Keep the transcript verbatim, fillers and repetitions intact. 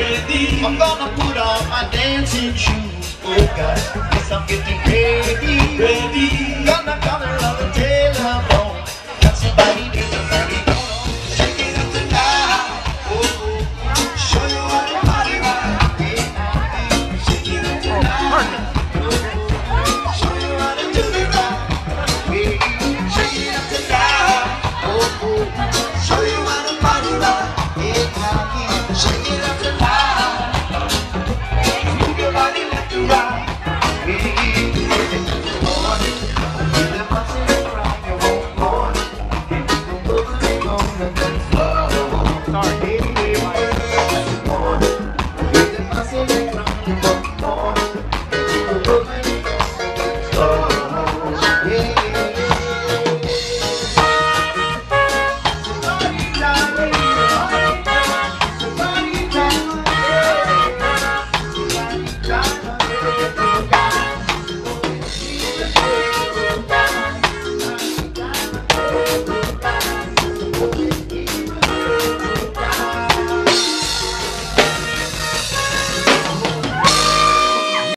ready. I'm gonna put on my dancing shoes. Oh God, yes, I'm getting ready. Ready. Gonna color on the telephone. Got somebody, there's somebody.